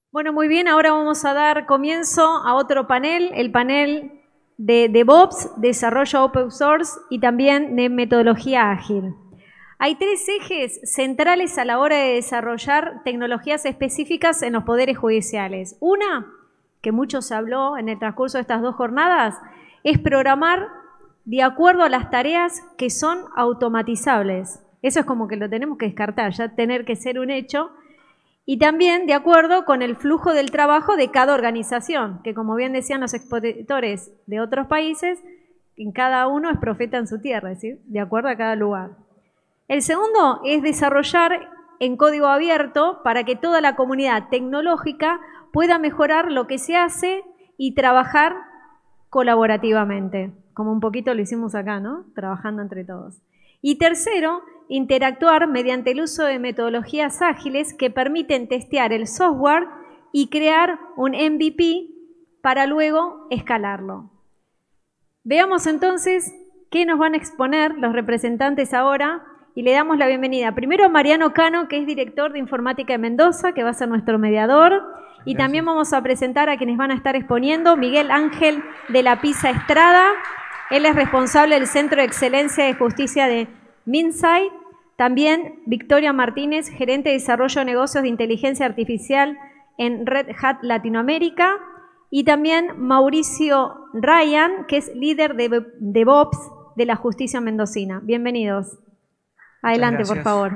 Bueno, muy bien, ahora vamos a dar comienzo a otro panel, el panel de DevOps, desarrollo open source y también de metodología ágil. Hay tres ejes centrales a la hora de desarrollar tecnologías específicas en los poderes judiciales. Una, que mucho se habló en el transcurso de estas dos jornadas, es programar de acuerdo a las tareas que son automatizables. Eso es como que lo tenemos que descartar, ya tener que ser un hecho. Y también de acuerdo con el flujo del trabajo de cada organización, que como bien decían los expositores de otros países, en cada uno es profeta en su tierra, es decir, de acuerdo a cada lugar. El segundo es desarrollar en código abierto para que toda la comunidad tecnológica pueda mejorar lo que se hace y trabajar colaborativamente, como un poquito lo hicimos acá, ¿no? Trabajando entre todos. Y tercero, interactuar mediante el uso de metodologías ágiles que permiten testear el software y crear un MVP para luego escalarlo. Veamos entonces qué nos van a exponer los representantes ahora y le damos la bienvenida primero a Mariano Cano, que es director de Informática de Mendoza, que va a ser nuestro mediador. Y también vamos a presentar a quienes van a estar exponiendo: Miguel Ángel de la Pisa Estrada, él es responsable del Centro de Excelencia de Justicia de Minsay. También Victoria Martínez, gerente de Desarrollo de Negocios de Inteligencia Artificial en Red Hat Latinoamérica. Y también Mauricio Ryan, que es líder de DevOps de la Justicia Mendocina. Bienvenidos. Adelante, por favor.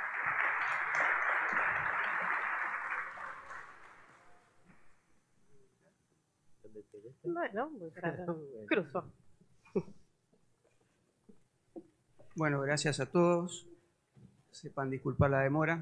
Bueno, cruzo. Bueno, gracias a todos. Sepan disculpar la demora.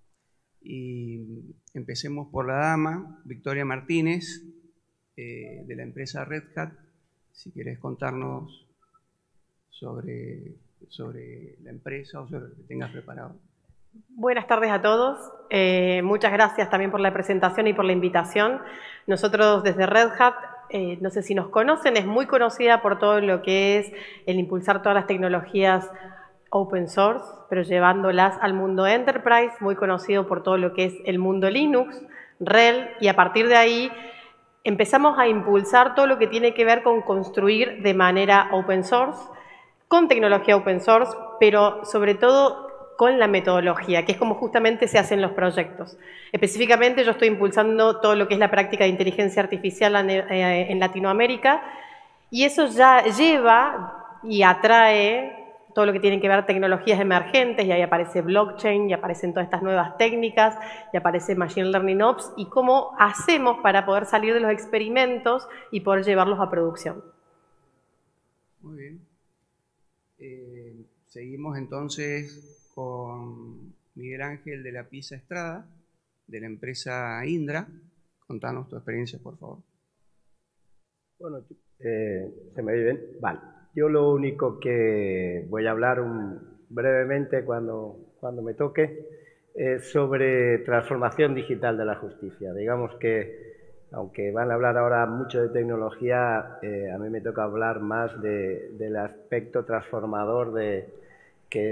Y empecemos por la dama, Victoria Martínez, de la empresa Red Hat. Si querés contarnos sobre la empresa o sobre lo que tengas preparado. Buenas tardes a todos. Muchas gracias también por la presentación y por la invitación. Nosotros desde Red Hat, no sé si nos conocen, es muy conocida por todo lo que es el impulsar todas las tecnologías open source, pero llevándolas al mundo enterprise, muy conocido por todo lo que es el mundo Linux, RHEL, y a partir de ahí empezamos a impulsar todo lo que tiene que ver con construir de manera open source, con tecnología open source, pero sobre todo con la metodología, que es como justamente se hacen los proyectos. Específicamente yo estoy impulsando todo lo que es la práctica de inteligencia artificial en Latinoamérica, y eso ya lleva y atrae todo lo que tiene que ver tecnologías emergentes, y ahí aparece blockchain, y aparecen todas estas nuevas técnicas, y aparece Machine Learning Ops, y cómo hacemos para poder salir de los experimentos y poder llevarlos a producción. Muy bien. Seguimos entonces con Miguel Ángel de la Pisa Estrada, de la empresa Indra. Contanos tu experiencia, por favor. Bueno, ¿se me oye bien? Vale. Yo lo único que voy a hablar brevemente cuando me toque es sobre transformación digital de la justicia. Digamos que, aunque van a hablar ahora mucho de tecnología, a mí me toca hablar más del aspecto transformador que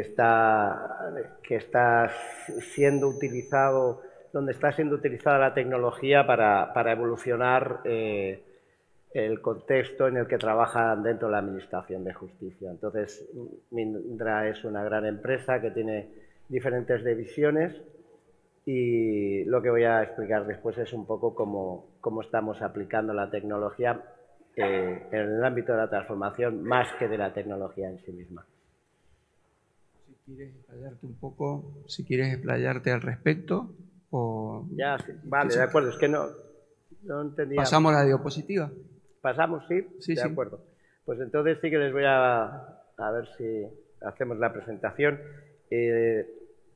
está siendo utilizado, donde está siendo utilizada la tecnología para evolucionar el contexto en el que trabajan dentro de la Administración de Justicia. Entonces, Mindra es una gran empresa que tiene diferentes divisiones y lo que voy a explicar después es un poco cómo estamos aplicando la tecnología en el ámbito de la transformación más que de la tecnología en sí misma. Si quieres explayarte un poco, si quieres explayarte al respecto o... Ya, sí. Vale, de acuerdo, es que no entendía. ¿Pasamos a la diapositiva? ¿Pasamos? Sí, sí, de acuerdo. Pues entonces sí que les voy a ver si hacemos la presentación. En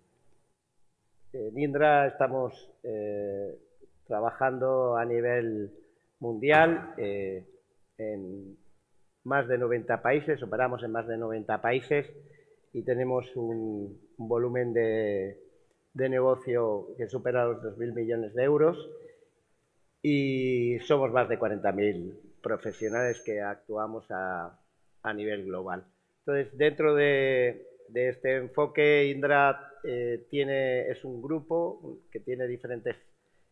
Indra estamos trabajando a nivel mundial en más de 90 países, operamos en más de 90 países y tenemos un volumen de negocio que supera los 2.000 millones de euros y somos más de 40.000 profesionales que actuamos a nivel global. Entonces, dentro de este enfoque, Indra es un grupo que tiene diferentes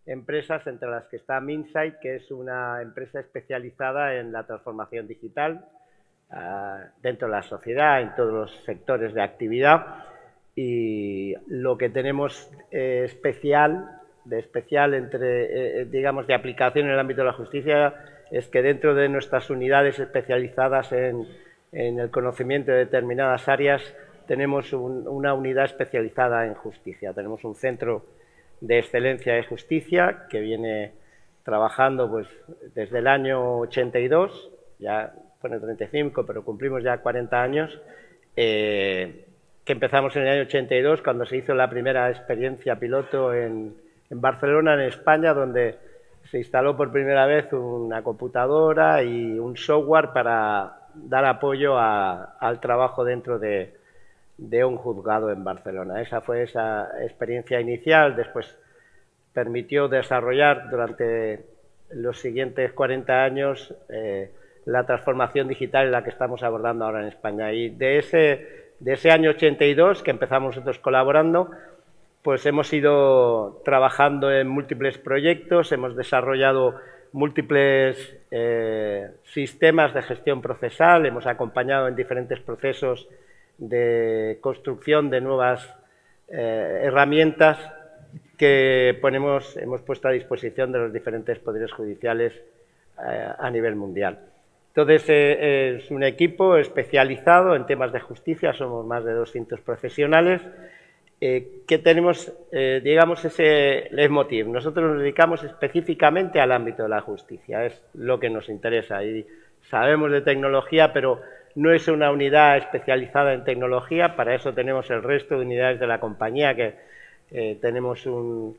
empresas, entre las que está Minsight, que es una empresa especializada en la transformación digital dentro de la sociedad, en todos los sectores de actividad. Y lo que tenemos especial digamos, de aplicación en el ámbito de la justicia es que dentro de nuestras unidades especializadas en el conocimiento de determinadas áreas tenemos una unidad especializada en justicia. Tenemos un centro de excelencia de justicia que viene trabajando pues desde el año 82, ya pone 35, pero cumplimos ya 40 años, que empezamos en el año 82 cuando se hizo la primera experiencia piloto en Barcelona, en España, donde se instaló por primera vez una computadora y un software para dar apoyo al trabajo dentro de un juzgado en Barcelona. Esa fue esa experiencia inicial, después permitió desarrollar durante los siguientes 40 años la transformación digital en la que estamos abordando ahora en España. Y de ese año 82, que empezamos nosotros colaborando, pues hemos ido trabajando en múltiples proyectos, hemos desarrollado múltiples sistemas de gestión procesal, hemos acompañado en diferentes procesos de construcción de nuevas herramientas que hemos puesto a disposición de los diferentes poderes judiciales a nivel mundial. Entonces, es un equipo especializado en temas de justicia, somos más de 200 profesionales, que tenemos, digamos, ese leitmotiv. Nosotros nos dedicamos específicamente al ámbito de la justicia, es lo que nos interesa. Y sabemos de tecnología, pero no es una unidad especializada en tecnología, para eso tenemos el resto de unidades de la compañía, que tenemos un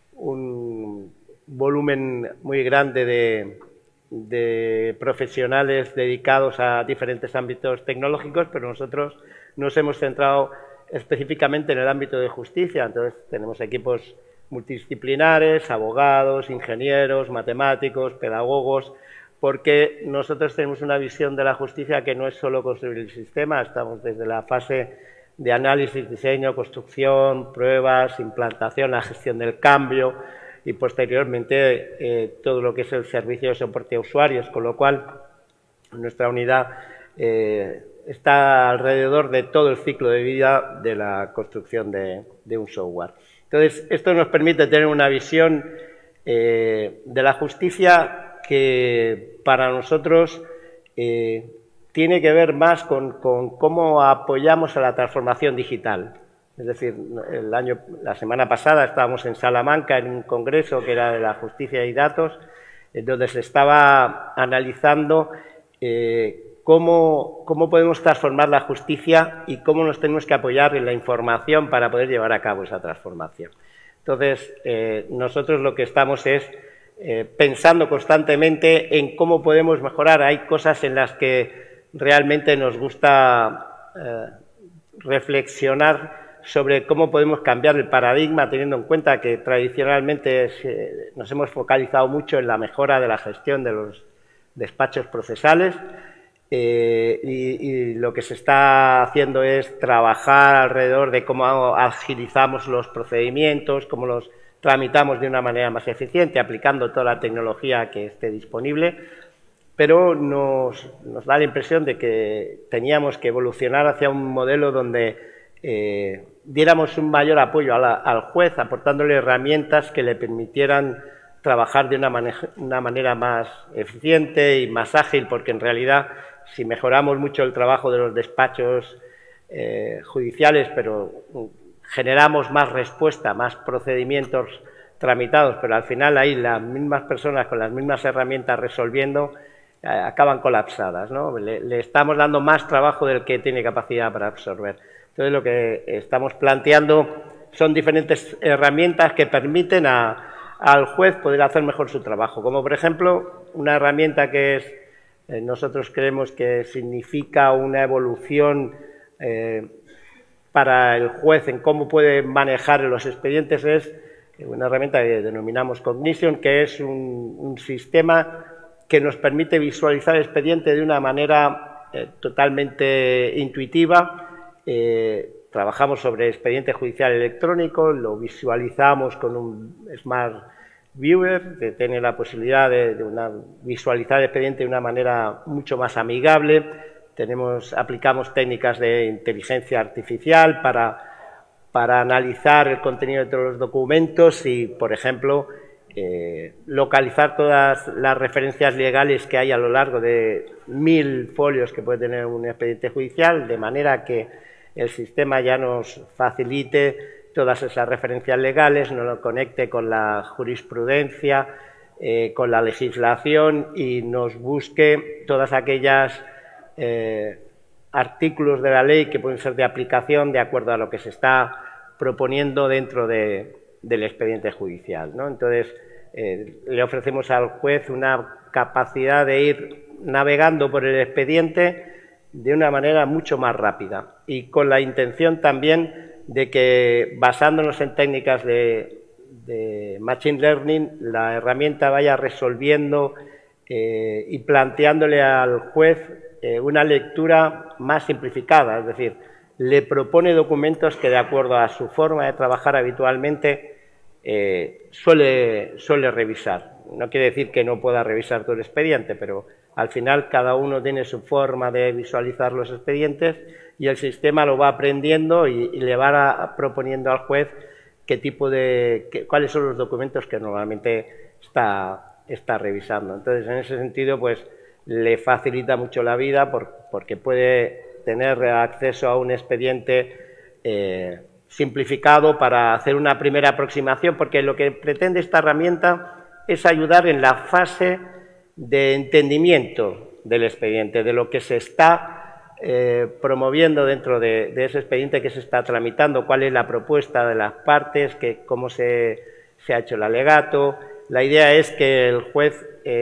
volumen muy grande de profesionales dedicados a diferentes ámbitos tecnológicos, pero nosotros nos hemos centrado específicamente en el ámbito de justicia. Entonces tenemos equipos multidisciplinares, abogados, ingenieros, matemáticos, pedagogos, porque nosotros tenemos una visión de la justicia que no es solo construir el sistema, estamos desde la fase de análisis, diseño, construcción, pruebas, implantación, la gestión del cambio y posteriormente todo lo que es el servicio de soporte a usuarios, con lo cual nuestra unidad está alrededor de todo el ciclo de vida de la construcción de un software. Entonces, esto nos permite tener una visión de la justicia que para nosotros tiene que ver más con cómo apoyamos a la transformación digital. Es decir, la semana pasada estábamos en Salamanca en un congreso que era de la justicia y datos, donde se estaba analizando cómo podemos transformar la justicia y cómo nos tenemos que apoyar en la información para poder llevar a cabo esa transformación. Entonces, nosotros lo que estamos es pensando constantemente en cómo podemos mejorar. Hay cosas en las que realmente nos gusta reflexionar sobre cómo podemos cambiar el paradigma, teniendo en cuenta que tradicionalmente nos hemos focalizado mucho en la mejora de la gestión de los despachos procesales. Y lo que se está haciendo es trabajar alrededor de cómo agilizamos los procedimientos, cómo los tramitamos de una manera más eficiente, aplicando toda la tecnología que esté disponible, pero nos da la impresión de que teníamos que evolucionar hacia un modelo donde diéramos un mayor apoyo al juez, aportándole herramientas que le permitieran trabajar de una manera más eficiente y más ágil, porque en realidad si mejoramos mucho el trabajo de los despachos judiciales, pero generamos más respuesta, más procedimientos tramitados, pero al final ahí las mismas personas con las mismas herramientas resolviendo acaban colapsadas, ¿no? Le estamos dando más trabajo del que tiene capacidad para absorber. Entonces lo que estamos planteando son diferentes herramientas que permiten al juez poder hacer mejor su trabajo, como por ejemplo una herramienta que nosotros creemos que significa una evolución para el juez en cómo puede manejar los expedientes, es una herramienta que denominamos Cognition, que es un sistema que nos permite visualizar el expediente de una manera totalmente intuitiva. Trabajamos sobre expediente judicial electrónico, lo visualizamos con un Smart Viewer, tiene la posibilidad de visualizar el expediente de una manera mucho más amigable. Aplicamos técnicas de inteligencia artificial para analizar el contenido de todos los documentos y, por ejemplo, localizar todas las referencias legales que hay a lo largo de 1000 folios que puede tener un expediente judicial, de manera que el sistema ya nos facilite todas esas referencias legales, nos lo conecte con la jurisprudencia, con la legislación y nos busque todas aquellas artículos de la ley que pueden ser de aplicación de acuerdo a lo que se está proponiendo dentro del expediente judicial, ¿no? Entonces, le ofrecemos al juez una capacidad de ir navegando por el expediente de una manera mucho más rápida y con la intención también de que, basándonos en técnicas de Machine Learning, la herramienta vaya resolviendo y planteándole al juez una lectura más simplificada, es decir, le propone documentos que, de acuerdo a su forma de trabajar habitualmente, suele revisar. No quiere decir que no pueda revisar todo el expediente, pero al final cada uno tiene su forma de visualizar los expedientes y el sistema lo va aprendiendo y le va proponiendo al juez cuáles son los documentos que normalmente está revisando. Entonces, en ese sentido, pues le facilita mucho la vida porque puede tener acceso a un expediente simplificado para hacer una primera aproximación, porque lo que pretende esta herramienta es ayudar en la fase de entendimiento del expediente, de lo que se está promoviendo dentro de ese expediente que se está tramitando, cuál es la propuesta de las partes, cómo se ha hecho el alegato. La idea es que el juez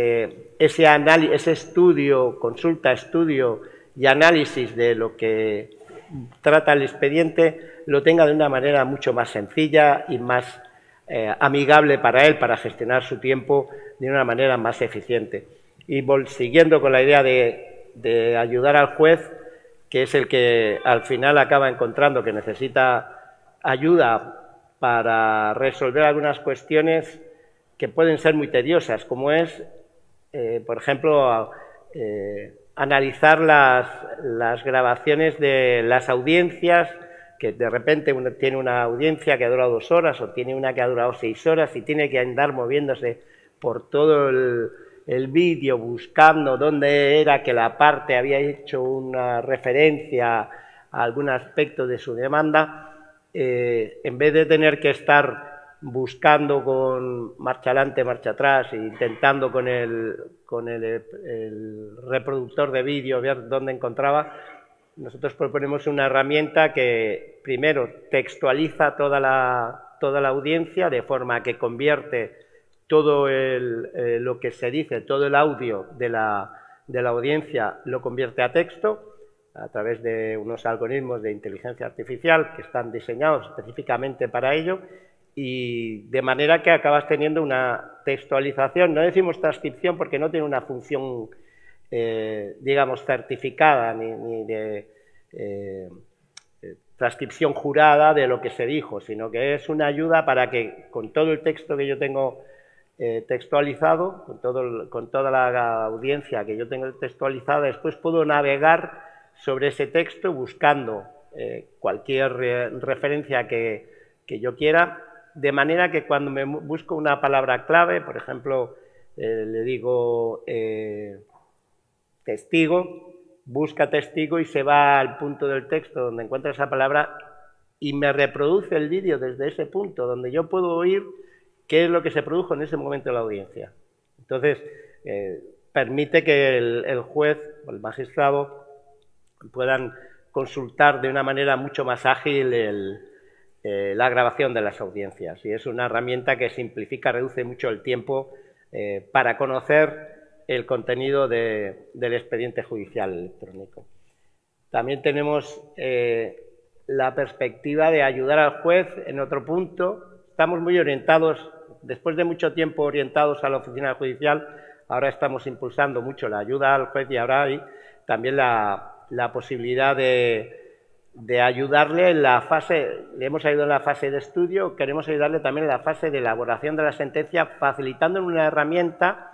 ese estudio, consulta, estudio y análisis de lo que trata el expediente lo tenga de una manera mucho más sencilla y más amigable para él, para gestionar su tiempo de una manera más eficiente. Y siguiendo con la idea de ayudar al juez, que es el que al final acaba encontrando que necesita ayuda para resolver algunas cuestiones que pueden ser muy tediosas, como es, por ejemplo, analizar las grabaciones de las audiencias, que de repente uno tiene una audiencia que ha durado 2 horas o tiene una que ha durado 6 horas y tiene que andar moviéndose por todo el vídeo buscando dónde era que la parte había hecho una referencia a algún aspecto de su demanda, en vez de tener que estar buscando con marcha adelante, marcha atrás, e intentando con el reproductor de vídeo ver dónde encontraba, nosotros proponemos una herramienta que primero textualiza toda la audiencia de forma que convierte todo lo que se dice, todo el audio de la audiencia lo convierte a texto a través de unos algoritmos de inteligencia artificial que están diseñados específicamente para ello, y de manera que acabas teniendo una textualización. No decimos transcripción porque no tiene una función, digamos, certificada ni de transcripción jurada de lo que se dijo, sino que es una ayuda para que con todo el texto que yo tengo textualizado, con toda la audiencia que yo tengo textualizada, después puedo navegar sobre ese texto buscando cualquier referencia que yo quiera, de manera que cuando me busco una palabra clave, por ejemplo, le digo testigo, busca testigo y se va al punto del texto donde encuentra esa palabra y me reproduce el vídeo desde ese punto, donde yo puedo oír qué es lo que se produjo en ese momento en la audiencia. Entonces, permite que el juez o el magistrado puedan consultar de una manera mucho más ágil la grabación de las audiencias, y es una herramienta que simplifica, reduce mucho el tiempo para conocer el contenido del expediente judicial electrónico. También tenemos la perspectiva de ayudar al juez en otro punto. Estamos muy orientados, después de mucho tiempo orientados a la oficina judicial, ahora estamos impulsando mucho la ayuda al juez y ahora hay también la posibilidad de de ayudarle en la fase, le hemos ayudado en la fase de estudio, queremos ayudarle también en la fase de elaboración de la sentencia, facilitándole una herramienta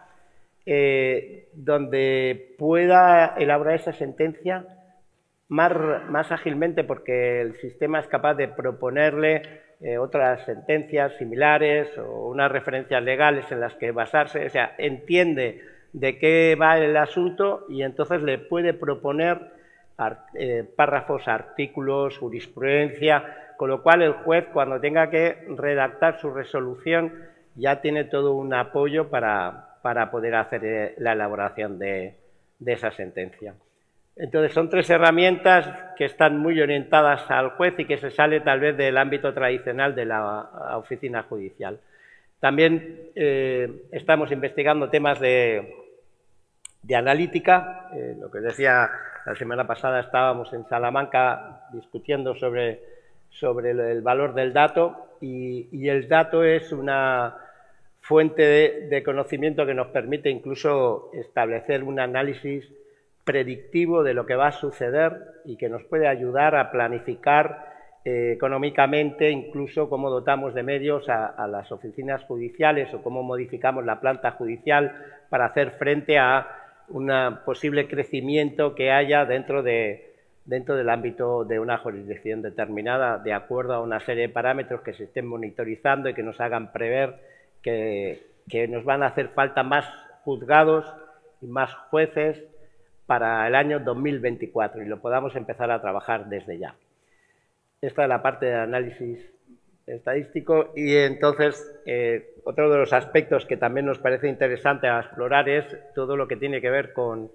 donde pueda elaborar esa sentencia más ágilmente, porque el sistema es capaz de proponerle otras sentencias similares o unas referencias legales en las que basarse, o sea, entiende de qué va el asunto y entonces le puede proponer párrafos, artículos, jurisprudencia, con lo cual el juez, cuando tenga que redactar su resolución, ya tiene todo un apoyo para poder hacer la elaboración de esa sentencia. Entonces, son tres herramientas que están muy orientadas al juez y que se sale tal vez del ámbito tradicional de la oficina judicial. También estamos investigando temas de analítica. Lo que decía, la semana pasada estábamos en Salamanca discutiendo sobre el valor del dato y el dato es una fuente de conocimiento que nos permite incluso establecer un análisis predictivo de lo que va a suceder y que nos puede ayudar a planificar económicamente incluso cómo dotamos de medios a las oficinas judiciales o cómo modificamos la planta judicial para hacer frente a un posible crecimiento que haya dentro del ámbito de una jurisdicción determinada, de acuerdo a una serie de parámetros que se estén monitorizando y que nos hagan prever que nos van a hacer falta más juzgados y más jueces para el año 2024 y lo podamos empezar a trabajar desde ya. Esta es la parte de análisis estadístico y entonces otro de los aspectos que también nos parece interesante a explorar es todo lo que tiene que ver con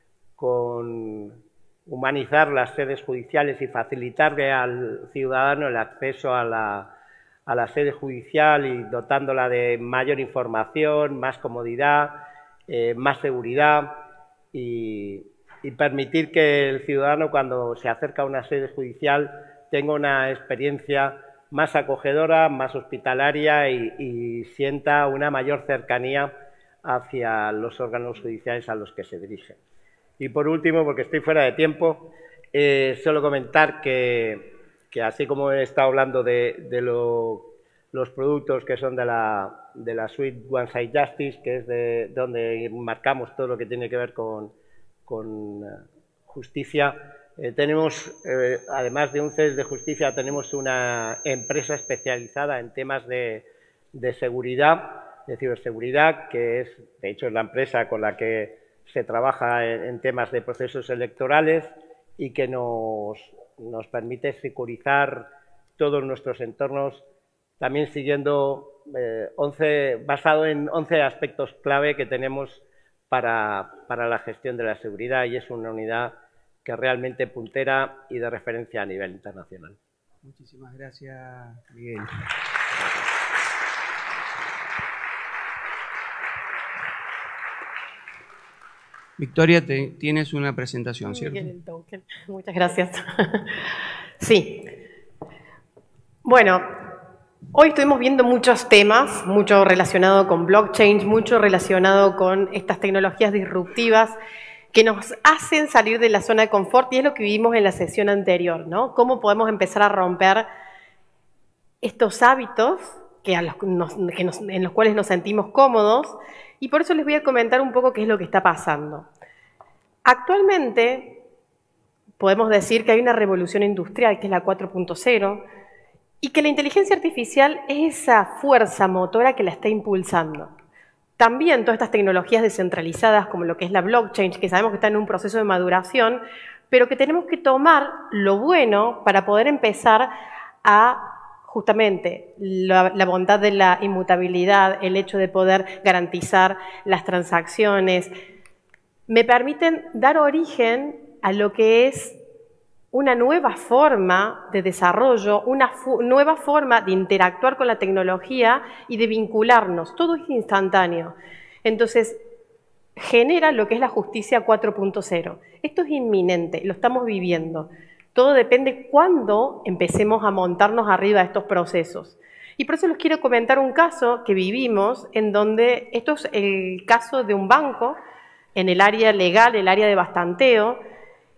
humanizar las sedes judiciales y facilitarle al ciudadano el acceso a la sede judicial y dotándola de mayor información, más comodidad, más seguridad y permitir que el ciudadano cuando se acerca a una sede judicial tenga una experiencia más acogedora, más hospitalaria y sienta una mayor cercanía hacia los órganos judiciales a los que se dirige. Y por último, porque estoy fuera de tiempo, solo comentar que así como he estado hablando de los productos que son de la suite One Side Justice, que es de donde marcamos todo lo que tiene que ver con justicia, tenemos, además de un CES de justicia, tenemos una empresa especializada en temas de seguridad, de ciberseguridad, que es, de hecho, es la empresa con la que se trabaja en temas de procesos electorales y que nos permite securizar todos nuestros entornos, también siguiendo basado en 11 aspectos clave que tenemos para la gestión de la seguridad y es una unidad que realmente puntera y de referencia a nivel internacional. Muchísimas gracias, Miguel. Victoria, tienes una presentación, ¿cierto? Muchas gracias. Sí. Bueno, hoy estuvimos viendo muchos temas, mucho relacionado con blockchain, mucho relacionado con estas tecnologías disruptivas que nos hacen salir de la zona de confort y es lo que vimos en la sesión anterior, ¿no? Cómo podemos empezar a romper estos hábitos en los cuales nos sentimos cómodos y por eso les voy a comentar un poco qué es lo que está pasando. Actualmente podemos decir que hay una revolución industrial que es la 4.0 y que la inteligencia artificial es esa fuerza motora que la está impulsando. También todas estas tecnologías descentralizadas como lo que es la blockchain, que sabemos que está en un proceso de maduración, pero que tenemos que tomar lo bueno para poder empezar a justamente la bondad de la inmutabilidad, el hecho de poder garantizar las transacciones, me permiten dar origen a lo que es una nueva forma de desarrollo, una nueva forma de interactuar con la tecnología y de vincularnos. Todo es instantáneo. Entonces, genera lo que es la justicia 4.0. Esto es inminente, lo estamos viviendo. Todo depende cuándo empecemos a montarnos arriba de estos procesos. Y por eso les quiero comentar un caso que vivimos en donde, esto es el caso de un banco en el área legal, el área de bastanteo,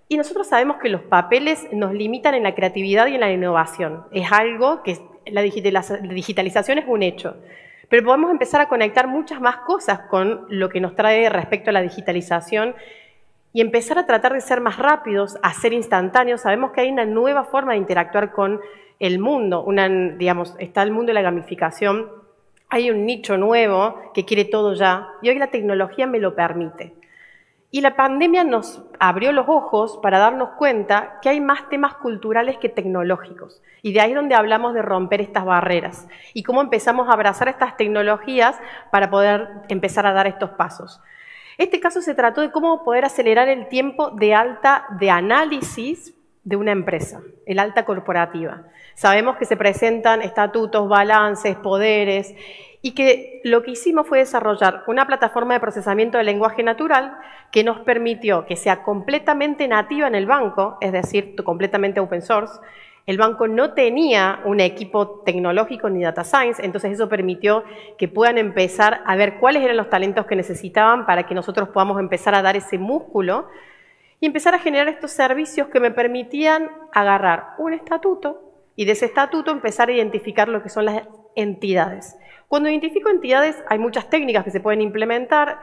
Y nosotros sabemos que los papeles nos limitan en la creatividad y en la innovación. Es algo que la digitalización es un hecho. Pero podemos empezar a conectar muchas más cosas con lo que nos trae respecto a la digitalización y empezar a tratar de ser más rápidos, a ser instantáneos. Sabemos que hay una nueva forma de interactuar con el mundo. Digamos, está el mundo de la gamificación. Hay un nicho nuevo que quiere todo ya y hoy la tecnología me lo permite. Y la pandemia nos abrió los ojos para darnos cuenta que hay más temas culturales que tecnológicos. Y de ahí es donde hablamos de romper estas barreras y cómo empezamos a abrazar estas tecnologías para poder empezar a dar estos pasos. Este caso se trató de cómo poder acelerar el tiempo de análisis de una empresa, el alta corporativa. Sabemos que se presentan estatutos, balances, poderes, y que lo que hicimos fue desarrollar una plataforma de procesamiento de lenguaje natural que nos permitió que sea completamente nativa en el banco, es decir, completamente open source. El banco no tenía un equipo tecnológico ni data science, entonces eso permitió que puedan empezar a ver cuáles eran los talentos que necesitaban para que nosotros podamos empezar a dar ese músculo y empezar a generar estos servicios que me permitían agarrar un estatuto y de ese estatuto empezar a identificar lo que son las entidades. Cuando identifico entidades, hay muchas técnicas que se pueden implementar,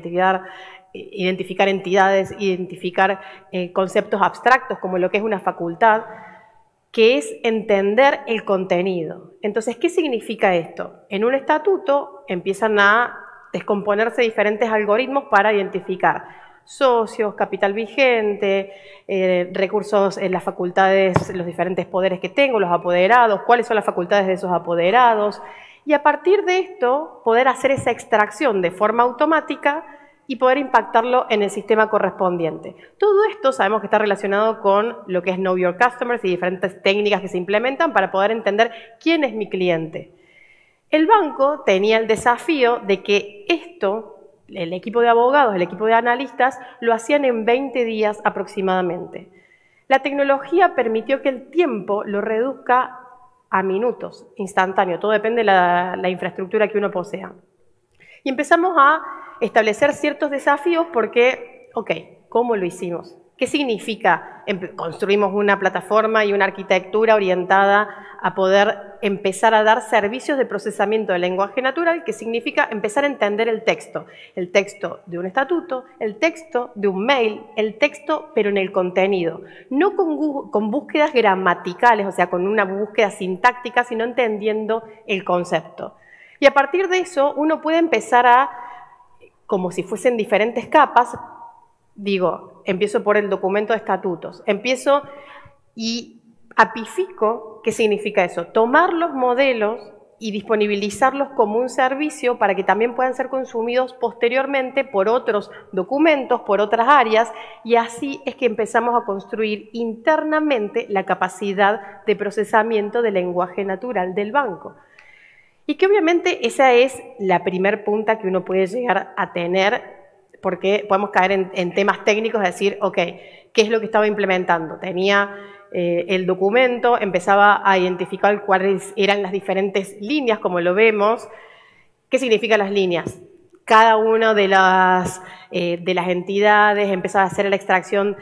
identificar entidades, identificar conceptos abstractos como lo que es una facultad, que es entender el contenido. Entonces, ¿qué significa esto? En un estatuto empiezan a descomponerse diferentes algoritmos para identificar socios, capital vigente, recursos en las facultades, los diferentes poderes que tengo, los apoderados, cuáles son las facultades de esos apoderados, y a partir de esto poder hacer esa extracción de forma automática y poder impactarlo en el sistema correspondiente. Todo esto sabemos que está relacionado con lo que es Know Your Customers y diferentes técnicas que se implementan para poder entender quién es mi cliente. El banco tenía el desafío de que esto, el equipo de abogados, el equipo de analistas, lo hacían en 20 días aproximadamente. La tecnología permitió que el tiempo lo reduzca a minutos, instantáneo, todo depende de la infraestructura que uno posea. Y empezamos a establecer ciertos desafíos porque, ok, ¿cómo lo hicimos? ¿Qué significa? Construimos una plataforma y una arquitectura orientada a poder empezar a dar servicios de procesamiento de lenguaje natural, que significa empezar a entender el texto de un estatuto, el texto de un mail, el texto pero en el contenido, no con búsquedas gramaticales, o sea, con una búsqueda sintáctica, sino entendiendo el concepto. Y a partir de eso uno puede empezar a, como si fuesen diferentes capas, digo, empiezo por el documento de estatutos, empiezo y apifico. ¿Qué significa eso? Tomar los modelos y disponibilizarlos como un servicio para que también puedan ser consumidos posteriormente por otros documentos, por otras áreas, y así es que empezamos a construir internamente la capacidad de procesamiento del lenguaje natural del banco. Y que obviamente esa es la primer punta que uno puede llegar a tener, porque podemos caer en temas técnicos, es decir, ok, ¿qué es lo que estaba implementando? Tenía el documento, empezaba a identificar cuáles eran las diferentes líneas, como lo vemos. ¿Qué significan las líneas? Cada una de las entidades empezaba a hacer la extracción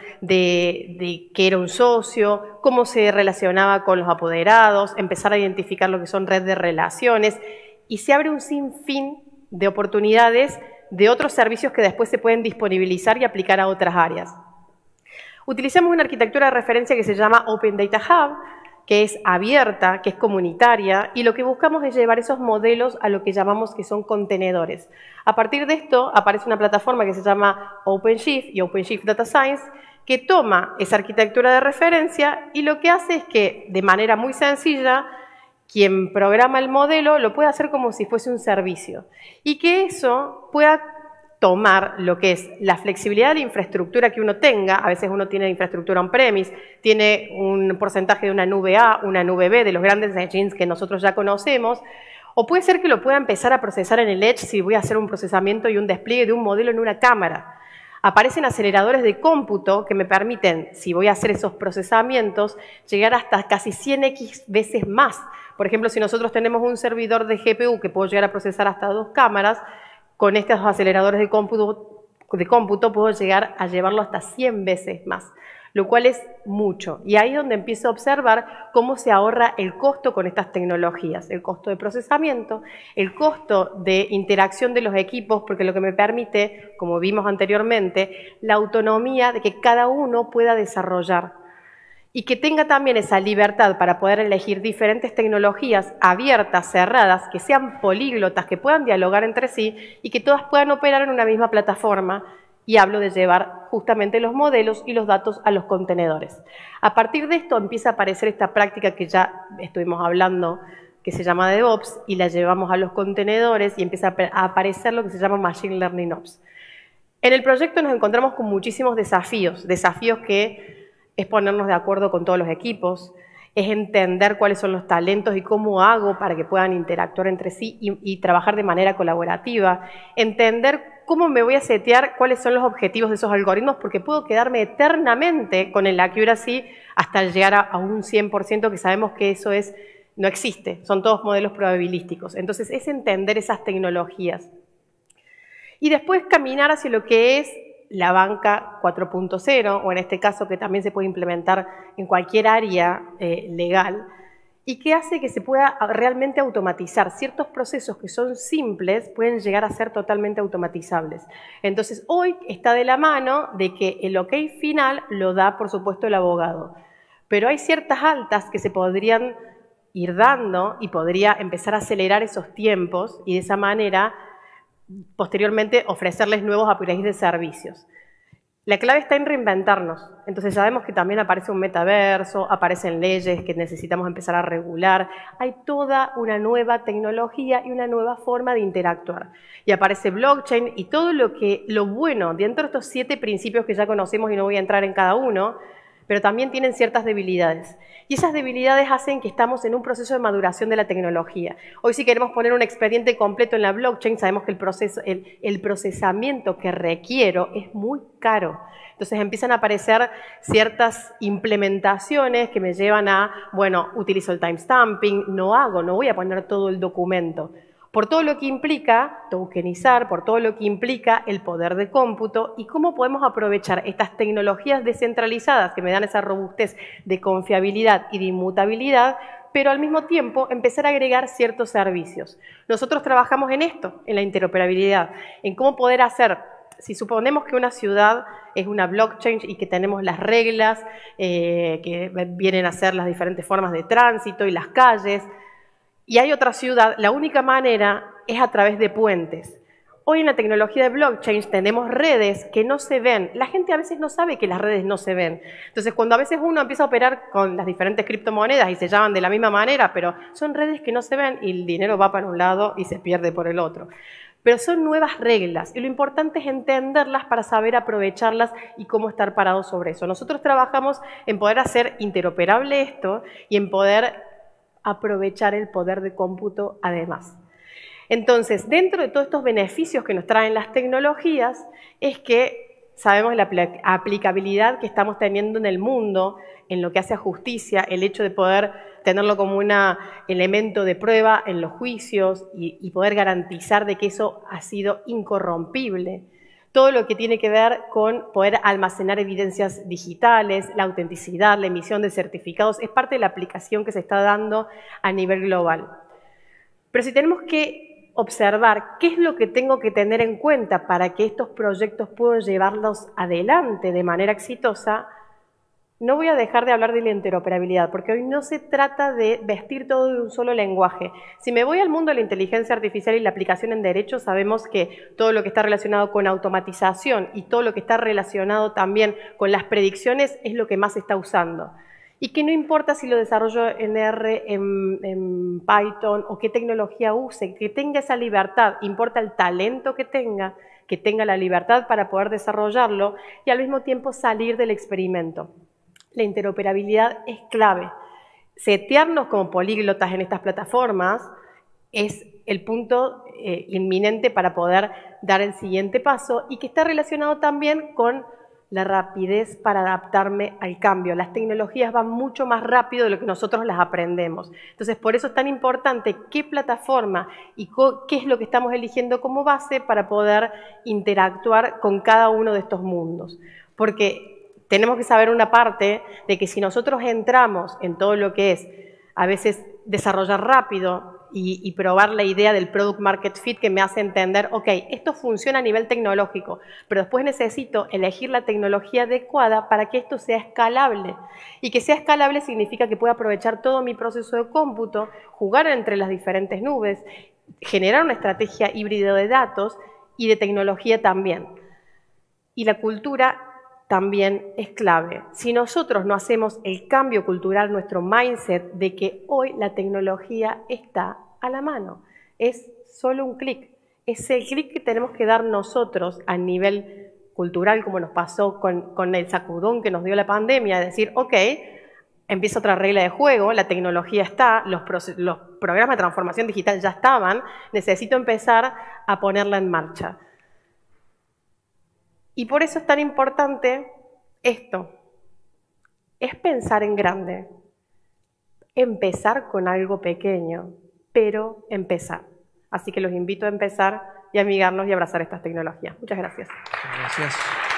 de qué era un socio, cómo se relacionaba con los apoderados, empezar a identificar lo que son redes de relaciones, y se abre un sinfín de oportunidades de otros servicios que después se pueden disponibilizar y aplicar a otras áreas. Utilizamos una arquitectura de referencia que se llama Open Data Hub, que es abierta, que es comunitaria, y lo que buscamos es llevar esos modelos a lo que llamamos que son contenedores. A partir de esto aparece una plataforma que se llama OpenShift y OpenShift Data Science, que toma esa arquitectura de referencia y lo que hace es que, de manera muy sencilla, quien programa el modelo lo puede hacer como si fuese un servicio y que eso pueda tomar lo que es la flexibilidad de la infraestructura que uno tenga. A veces uno tiene infraestructura on-premise, tiene un porcentaje de una nube A, una nube B, de los grandes engines que nosotros ya conocemos, o puede ser que lo pueda empezar a procesar en el Edge si voy a hacer un procesamiento y un despliegue de un modelo en una cámara. Aparecen aceleradores de cómputo que me permiten, si voy a hacer esos procesamientos, llegar hasta casi 100x veces más. Por ejemplo, si nosotros tenemos un servidor de GPU que puedo llegar a procesar hasta 2 cámaras, con estos aceleradores de cómputo puedo llegar a llevarlo hasta 100 veces más. lo cual es mucho. Y ahí es donde empiezo a observar cómo se ahorra el costo con estas tecnologías, el costo de procesamiento, el costo de interacción de los equipos, porque lo que me permite, como vimos anteriormente, la autonomía de que cada uno pueda desarrollar y que tenga también esa libertad para poder elegir diferentes tecnologías abiertas, cerradas, que sean políglotas, que puedan dialogar entre sí y que todas puedan operar en una misma plataforma. Y hablo de llevar justamente los modelos y los datos a los contenedores. A partir de esto empieza a aparecer esta práctica que ya estuvimos hablando, que se llama DevOps, y la llevamos a los contenedores y empieza a aparecer lo que se llama Machine Learning Ops. En el proyecto nos encontramos con muchísimos desafíos que es ponernos de acuerdo con todos los equipos, es entender cuáles son los talentos y cómo hago para que puedan interactuar entre sí y trabajar de manera colaborativa, entender cómo me voy a setear cuáles son los objetivos de esos algoritmos, porque puedo quedarme eternamente con el accuracy hasta llegar a un 100%, que sabemos que eso no existe, son todos modelos probabilísticos. Entonces es entender esas tecnologías. Y después caminar hacia lo que es la banca 4.0, o en este caso que también se puede implementar en cualquier área legal, y que hace que se pueda realmente automatizar. Ciertos procesos que son simples pueden llegar a ser totalmente automatizables. Entonces, hoy está de la mano de que el ok final lo da, por supuesto, el abogado. Pero hay ciertas altas que se podrían ir dando y podría empezar a acelerar esos tiempos y de esa manera, posteriormente, ofrecerles nuevos upgrades de servicios. La clave está en reinventarnos. Entonces sabemos que también aparece un metaverso, aparecen leyes que necesitamos empezar a regular. Hay toda una nueva tecnología y una nueva forma de interactuar. Y aparece blockchain y todo lo bueno dentro de estos 7 principios que ya conocemos, y no voy a entrar en cada uno, pero también tienen ciertas debilidades. Y esas debilidades hacen que estamos en un proceso de maduración de la tecnología. Hoy, si queremos poner un expediente completo en la blockchain, sabemos que el procesamiento que requiero es muy caro. Entonces empiezan a aparecer ciertas implementaciones que me llevan a, bueno, utilizo el timestamping, no voy a poner todo el documento. Por todo lo que implica tokenizar, por todo lo que implica el poder de cómputo y cómo podemos aprovechar estas tecnologías descentralizadas que me dan esa robustez de confiabilidad y de inmutabilidad, pero al mismo tiempo empezar a agregar ciertos servicios. Nosotros trabajamos en esto, en la interoperabilidad, en cómo poder hacer, si suponemos que una ciudad es una blockchain y que tenemos las reglas que vienen a ser las diferentes formas de tránsito y las calles, y hay otra ciudad, la única manera es a través de puentes. Hoy en la tecnología de blockchain tenemos redes que no se ven. La gente a veces no sabe que las redes no se ven. Entonces, cuando a veces uno empieza a operar con las diferentes criptomonedas y se llaman de la misma manera, pero son redes que no se ven y el dinero va para un lado y se pierde por el otro. Pero son nuevas reglas y lo importante es entenderlas para saber aprovecharlas y cómo estar parados sobre eso. Nosotros trabajamos en poder hacer interoperable esto y en poder aprovechar el poder de cómputo además. Entonces, dentro de todos estos beneficios que nos traen las tecnologías, es que sabemos la aplicabilidad que estamos teniendo en el mundo, en lo que hace a justicia, el hecho de poder tenerlo como un elemento de prueba en los juicios y poder garantizar de que eso ha sido incorrompible. Todo lo que tiene que ver con poder almacenar evidencias digitales, la autenticidad, la emisión de certificados, es parte de la aplicación que se está dando a nivel global. Pero si tenemos que observar qué es lo que tengo que tener en cuenta para que estos proyectos puedan llevarlos adelante de manera exitosa, no voy a dejar de hablar de la interoperabilidad, porque hoy no se trata de vestir todo de un solo lenguaje. Si me voy al mundo de la inteligencia artificial y la aplicación en derecho, sabemos que todo lo que está relacionado con automatización y todo lo que está relacionado también con las predicciones es lo que más se está usando. Y que no importa si lo desarrollo en R, en Python o qué tecnología use, que tenga esa libertad, importa el talento que tenga la libertad para poder desarrollarlo y al mismo tiempo salir del experimento. La interoperabilidad es clave. Setearnos como políglotas en estas plataformas es el punto inminente para poder dar el siguiente paso y que está relacionado también con la rapidez para adaptarme al cambio. Las tecnologías van mucho más rápido de lo que nosotros las aprendemos. Entonces, por eso es tan importante qué plataforma y qué es lo que estamos eligiendo como base para poder interactuar con cada uno de estos mundos. Porque tenemos que saber una parte de que si nosotros entramos en todo lo que es, a veces, desarrollar rápido y probar la idea del product market fit, que me hace entender, ok, esto funciona a nivel tecnológico, pero después necesito elegir la tecnología adecuada para que esto sea escalable. Y que sea escalable significa que pueda aprovechar todo mi proceso de cómputo, jugar entre las diferentes nubes, generar una estrategia híbrida de datos y de tecnología también. Y la cultura también es clave. Si nosotros no hacemos el cambio cultural, nuestro mindset de que hoy la tecnología está a la mano, es solo un clic. Es el clic que tenemos que dar nosotros a nivel cultural, como nos pasó con el sacudón que nos dio la pandemia, de decir, ok, empieza otra regla de juego, la tecnología está, los programas de transformación digital ya estaban, necesito empezar a ponerla en marcha. Y por eso es tan importante esto, es pensar en grande, empezar con algo pequeño, pero empezar. Así que los invito a empezar y amigarnos y abrazar estas tecnologías. Muchas gracias. Gracias.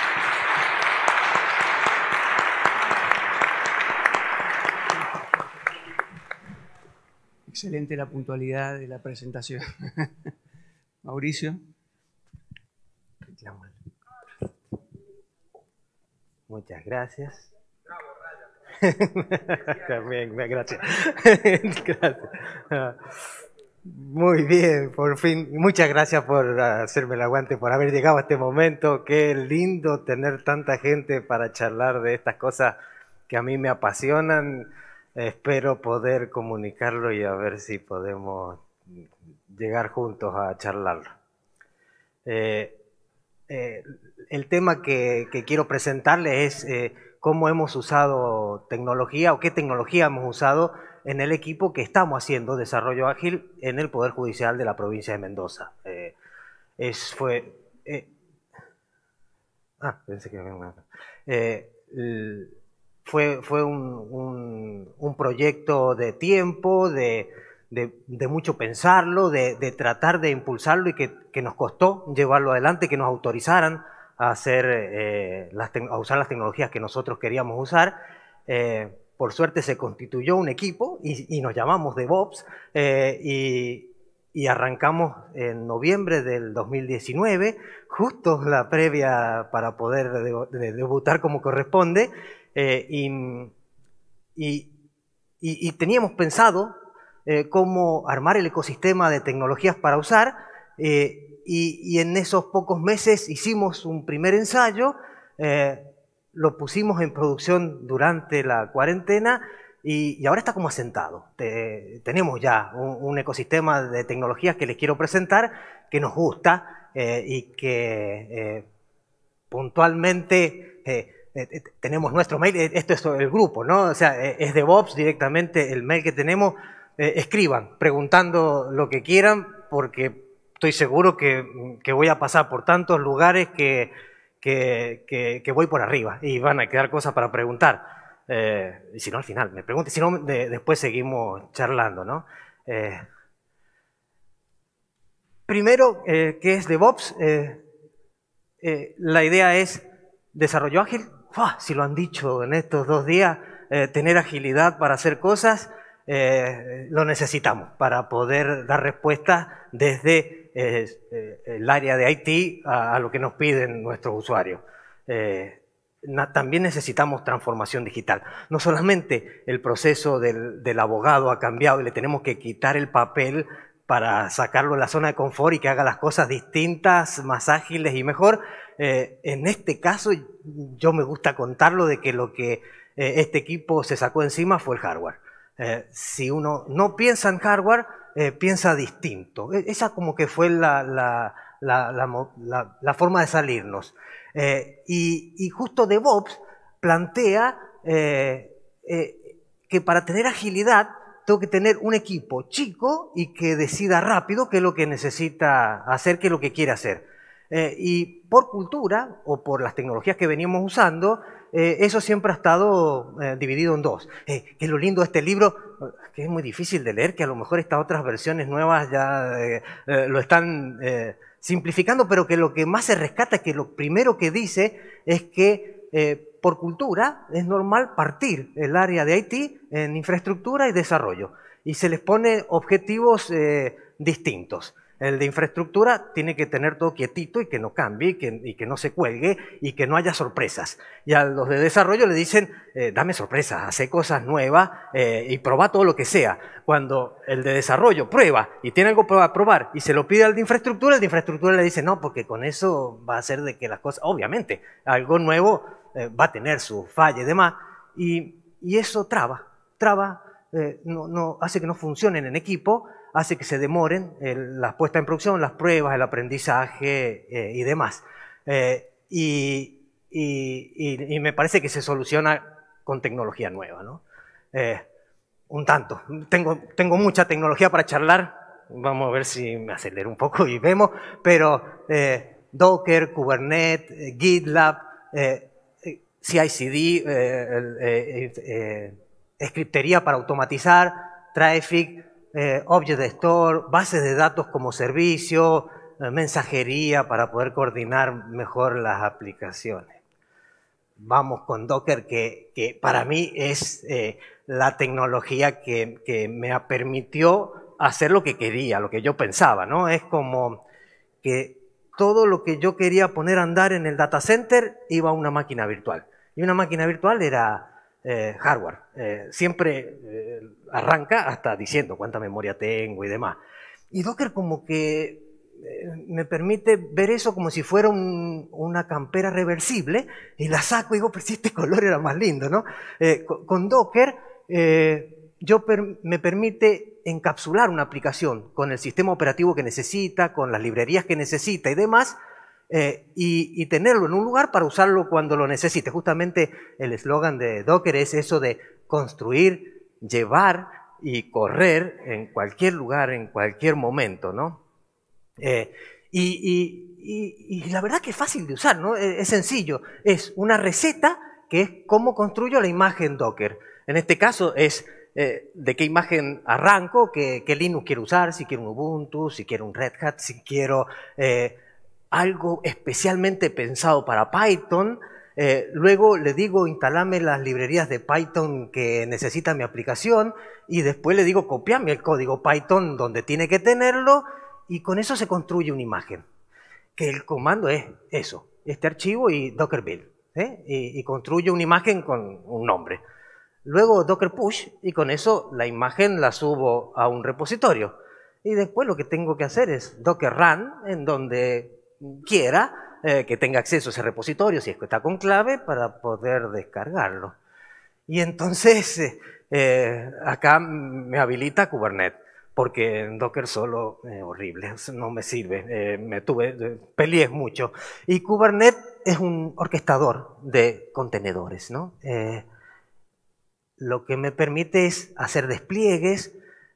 Excelente la puntualidad de la presentación. Mauricio. Muchas gracias. También, gracias. Gracias. Muy bien, por fin. Muchas gracias por hacerme el aguante, por haber llegado a este momento. Qué lindo tener tanta gente para charlar de estas cosas que a mí me apasionan. Espero poder comunicarlo y a ver si podemos llegar juntos a charlarlo. El tema que quiero presentarles es cómo hemos usado tecnología o qué tecnología hemos usado en el equipo que estamos haciendo desarrollo ágil en el Poder Judicial de la provincia de Mendoza. Fue un proyecto de tiempo, de mucho pensarlo, de tratar de impulsarlo y que nos costó llevarlo adelante, que nos autorizaran a usar las tecnologías que nosotros queríamos usar. Por suerte se constituyó un equipo y nos llamamos DevOps y arrancamos en noviembre del 2019, justo la previa para poder debutar como corresponde, y teníamos pensado cómo armar el ecosistema de tecnologías para usar, y en esos pocos meses hicimos un primer ensayo, lo pusimos en producción durante la cuarentena y ahora está como asentado. Tenemos ya un ecosistema de tecnologías que les quiero presentar, que nos gusta y que puntualmente tenemos nuestro mail. Esto es el grupo, ¿no? O sea, es DevOps directamente el mail que tenemos. Escriban preguntando lo que quieran, porque estoy seguro que voy a pasar por tantos lugares que voy por arriba y van a quedar cosas para preguntar. Y si no, al final me pregunten, si no, después seguimos charlando, ¿no? Primero, ¿qué es DevOps? La idea es desarrollo ágil. Si lo han dicho en estos 2 días, tener agilidad para hacer cosas. Lo necesitamos para poder dar respuesta desde el área de IT a lo que nos piden nuestros usuarios. También necesitamos transformación digital. No solamente el proceso del abogado ha cambiado y le tenemos que quitar el papel para sacarlo de la zona de confort y que haga las cosas distintas, más ágiles y mejor. En este caso, yo me gusta contarlo de que lo que este equipo se sacó encima fue el hardware. Si uno no piensa en hardware, piensa distinto. Esa como que fue la forma de salirnos. Y justo DevOps plantea que para tener agilidad tengo que tener un equipo chico y que decida rápido qué es lo que necesita hacer, qué es lo que quiere hacer. Y por cultura o por las tecnologías que veníamos usando, eso siempre ha estado dividido en 2. Que es lo lindo de este libro, que es muy difícil de leer, que a lo mejor estas otras versiones nuevas ya lo están simplificando, pero que lo que más se rescata es que lo primero que dice es que por cultura es normal partir el área de IT en infraestructura y desarrollo y se les pone objetivos distintos. El de infraestructura tiene que tener todo quietito y que no cambie y que no se cuelgue y que no haya sorpresas. Y a los de desarrollo le dicen, dame sorpresas, hace cosas nuevas y probá todo lo que sea. Cuando el de desarrollo prueba y tiene algo para probar y se lo pide al de infraestructura, el de infraestructura le dice, no, porque con eso va a hacer de que las cosas, obviamente, algo nuevo va a tener su falla y demás. Y eso hace que no funcionen en equipo, hace que se demoren la puesta en producción, las pruebas, el aprendizaje y demás. Y me parece que se soluciona con tecnología nueva, ¿no? Un tanto. Tengo mucha tecnología para charlar. Vamos a ver si me acelero un poco y vemos. Pero Docker, Kubernetes, GitLab, CI/CD, scriptería para automatizar, Traffic, Object Store, bases de datos como servicio, mensajería para poder coordinar mejor las aplicaciones. Vamos con Docker, que para mí es la tecnología que me permitió hacer lo que quería, lo que yo pensaba, ¿no? Es como que todo lo que yo quería poner a andar en el data center iba a una máquina virtual. Y una máquina virtual era hardware. Siempre arranca hasta diciendo cuánta memoria tengo y demás. Y Docker como que me permite ver eso como si fuera una campera reversible y la saco y digo, pero si este color era más lindo, ¿no? Con Docker me permite encapsular una aplicación con el sistema operativo que necesita, con las librerías que necesita y demás, y tenerlo en un lugar para usarlo cuando lo necesite. Justamente el eslogan de Docker es eso de construir, llevar y correr en cualquier lugar, en cualquier momento, ¿no? Y la verdad que es fácil de usar, ¿no? Es sencillo. Es una receta que es cómo construyo la imagen Docker. En este caso es de qué imagen arranco, qué Linux quiero usar, si quiero un Ubuntu, si quiero un Red Hat, si quiero algo especialmente pensado para Python. Luego le digo, instalame las librerías de Python que necesita mi aplicación y después le digo, copiame el código Python donde tiene que tenerlo y con eso se construye una imagen. Que el comando es eso, este archivo y Docker build, y construye una imagen con un nombre. Luego Docker push y con eso la imagen la subo a un repositorio. Y después lo que tengo que hacer es Docker run en donde quiera que tenga acceso a ese repositorio, si es que está con clave, para poder descargarlo. Y entonces acá me habilita Kubernetes, porque en Docker solo horrible, no me sirve, peleé mucho. Y Kubernetes es un orquestador de contenedores, ¿no? Lo que me permite es hacer despliegues.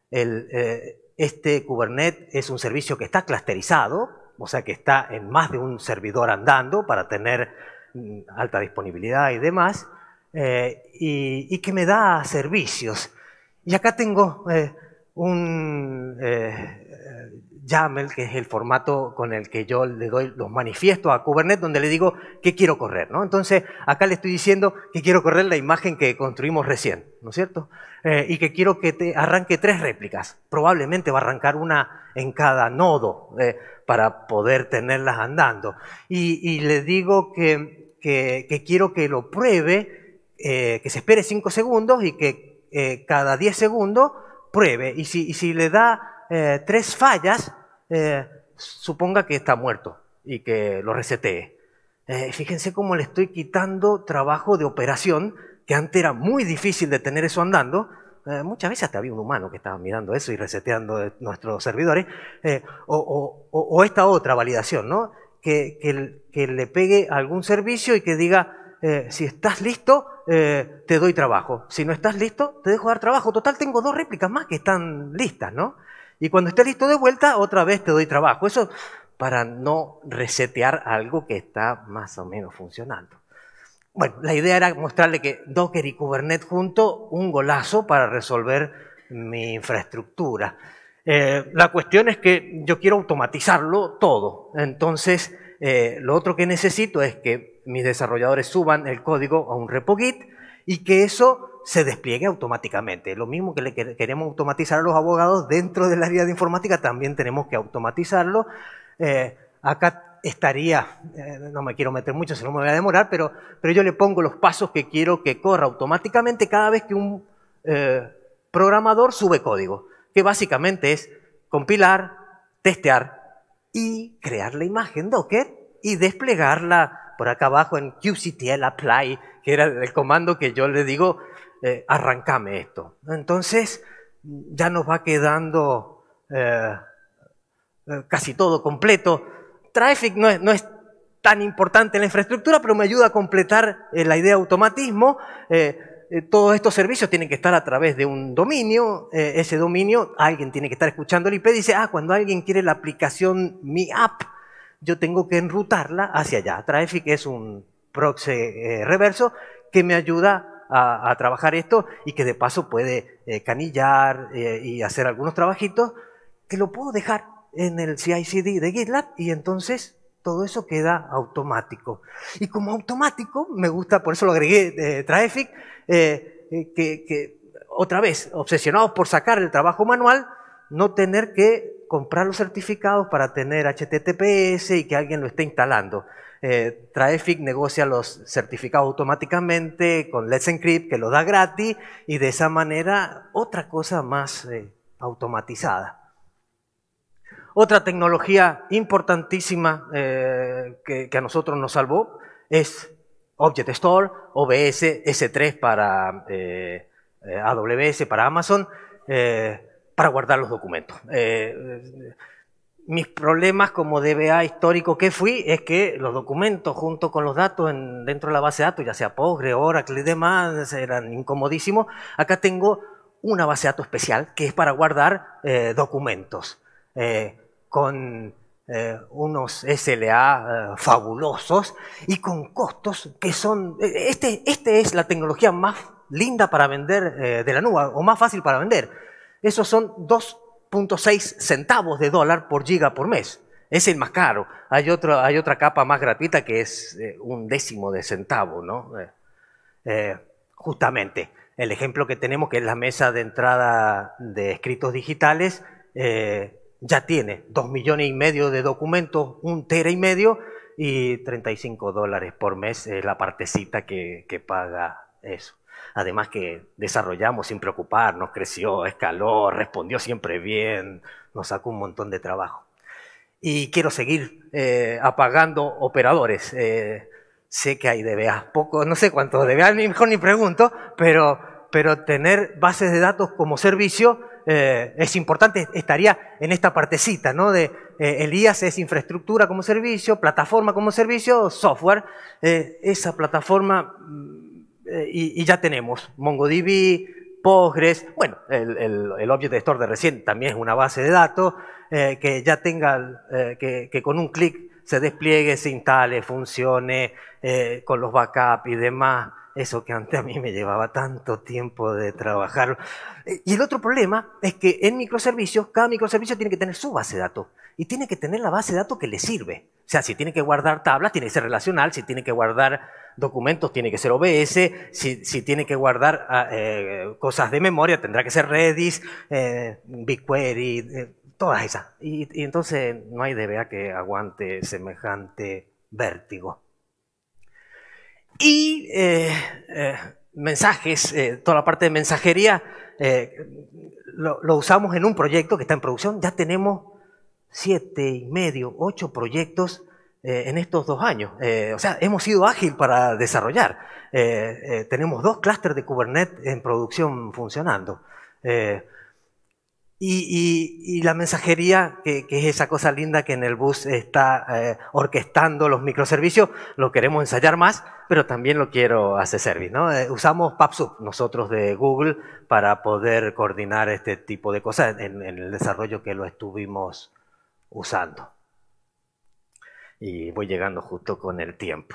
Este Kubernetes es un servicio que está clusterizado, o sea que está en más de un servidor andando para tener alta disponibilidad y demás, y que me da servicios. Y acá tengo un YAML, que es el formato con el que yo le doy los manifiestos a Kubernetes, donde le digo qué quiero correr, ¿no? Entonces, acá le estoy diciendo que quiero correr la imagen que construimos recién, ¿no es cierto? Y que quiero que arranque 3 réplicas. Probablemente va a arrancar una en cada nodo para poder tenerlas andando. Y le digo que quiero que lo pruebe, que se espere 5 segundos y que cada 10 segundos pruebe. Y si le da 3 fallas, suponga que está muerto y que lo resetee. Fíjense cómo le estoy quitando trabajo de operación, que antes era muy difícil de tener eso andando. Muchas veces hasta había un humano que estaba mirando eso y reseteando nuestros servidores. O esta otra validación, ¿no? Que le pegue a algún servicio y que diga, si estás listo, te doy trabajo. Si no estás listo, te dejo dar trabajo. Total, tengo 2 réplicas más que están listas, ¿no? Y cuando esté listo de vuelta, otra vez te doy trabajo. Eso para no resetear algo que está más o menos funcionando. Bueno, la idea era mostrarle que Docker y Kubernetes juntos, un golazo para resolver mi infraestructura. La cuestión es que yo quiero automatizarlo todo. Entonces, Lo otro que necesito es que mis desarrolladores suban el código a un repo Git y que eso se despliegue automáticamente. Lo mismo que queremos automatizar a los abogados dentro del área de informática, también tenemos que automatizarlo. Acá estaría, no me quiero meter mucho, si no me voy a demorar, pero yo le pongo los pasos que quiero que corra automáticamente cada vez que un programador sube código, que básicamente es compilar, testear y crear la imagen Docker y desplegarla por acá abajo en kubectl apply, que era el comando que yo le digo, arrancame esto. Entonces ya nos va quedando casi todo completo. Traffic no es tan importante en la infraestructura, pero me ayuda a completar la idea de automatismo. Todos estos servicios tienen que estar a través de un dominio. Ese dominio, alguien tiene que estar escuchando el IP y dice, cuando alguien quiere la aplicación Mi App, yo tengo que enrutarla hacia allá. Traffic es un proxy reverso que me ayuda a trabajar esto y que de paso puede canillar y hacer algunos trabajitos que lo puedo dejar en el CI/CD de GitLab y entonces todo eso queda automático. Y como automático, me gusta, por eso lo agregué Traffic, que otra vez, obsesionados por sacar el trabajo manual, no tener que comprar los certificados para tener HTTPS y que alguien lo esté instalando. Traffic negocia los certificados automáticamente con Let's Encrypt, que lo da gratis, y de esa manera otra cosa más automatizada. Otra tecnología importantísima que a nosotros nos salvó es Object Store, OBS, S3 para AWS, para Amazon, para guardar los documentos. Mis problemas como DBA histórico que fui es que los documentos junto con los datos dentro de la base de datos, ya sea Postgre, Oracle y demás, eran incomodísimos. Acá tengo una base de datos especial que es para guardar documentos con unos SLA fabulosos y con costos que son... Este es la tecnología más linda para vender de la nube, o más fácil para vender. Esos son 2.6 centavos de dólar por giga por mes. Es el más caro. Hay otra capa más gratuita que es un décimo de centavo, ¿no? Justamente, el ejemplo que tenemos, que es la mesa de entrada de escritos digitales, ya tiene 2,5 millones de documentos, 1,5 teras y $35 por mes es la partecita que paga eso. Además que desarrollamos sin preocuparnos, creció, escaló, respondió siempre bien, nos sacó un montón de trabajo. Y quiero seguir apagando operadores. Sé que hay DBA, poco, no sé cuántos DBA, mejor ni pregunto, pero tener bases de datos como servicio es importante, estaría en esta partecita, ¿no? El IaaS es infraestructura como servicio, plataforma como servicio, software. Esa plataforma, y ya tenemos MongoDB, Postgres, bueno, el Object Store de recién también es una base de datos, que ya tenga, que con un clic se despliegue, se instale, funcione, con los backups y demás. Eso que antes a mí me llevaba tanto tiempo de trabajar. Y el otro problema es que en microservicios, cada microservicio tiene que tener su base de datos. Y tiene que tener la base de datos que le sirve. O sea, si tiene que guardar tablas, tiene que ser relacional. Si tiene que guardar documentos, tiene que ser OBS. Si tiene que guardar cosas de memoria, tendrá que ser Redis, BigQuery, todas esas. Y entonces no hay DBA que aguante semejante vértigo. Y mensajes, toda la parte de mensajería, lo usamos en un proyecto que está en producción. Ya tenemos 7,5, 8 proyectos en estos 2 años. O sea, hemos sido ágil para desarrollar. Tenemos 2 clústeres de Kubernetes en producción funcionando. Y la mensajería, que es esa cosa linda que en el bus está orquestando los microservicios, lo queremos ensayar más, pero también lo quiero hacer service, ¿no? Usamos PubSub, nosotros de Google, para poder coordinar este tipo de cosas en el desarrollo que lo estuvimos usando. Y voy llegando justo con el tiempo.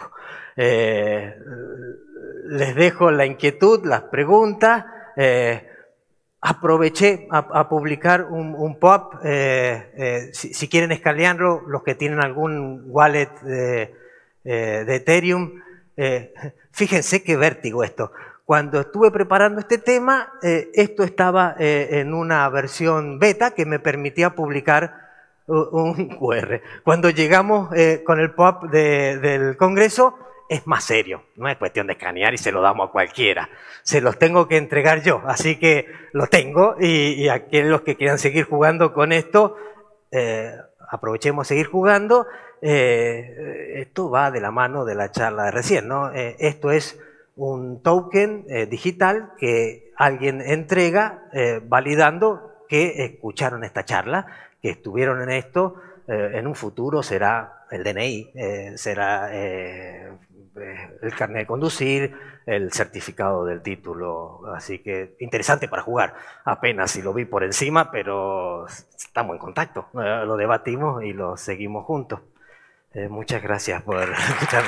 Les dejo la inquietud, las preguntas. aproveché a publicar un pop, si quieren escanearlo, los que tienen algún wallet de Ethereum, fíjense qué vértigo esto. Cuando estuve preparando este tema, esto estaba en una versión beta que me permitía publicar un QR. Cuando llegamos con el pop del Congreso, es más serio. No es cuestión de escanear y se lo damos a cualquiera. Se los tengo que entregar yo. Así que lo tengo y aquellos que quieran seguir jugando con esto, aprovechemos a seguir jugando. Esto va de la mano de la charla de recién, ¿no? Esto es un token digital que alguien entrega validando que escucharon esta charla, que estuvieron en esto. En un futuro será el DNI, será el carnet de conducir, el certificado del título. Así que interesante para jugar. Apenas si lo vi por encima, pero estamos en contacto. Lo debatimos y lo seguimos juntos. Muchas gracias por escucharme.